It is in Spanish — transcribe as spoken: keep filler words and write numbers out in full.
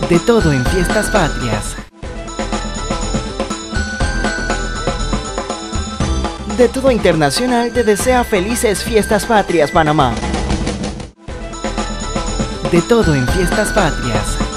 De todo en Fiestas Patrias. De Todo Internacional te desea felices Fiestas Patrias, Panamá. De todo en Fiestas Patrias.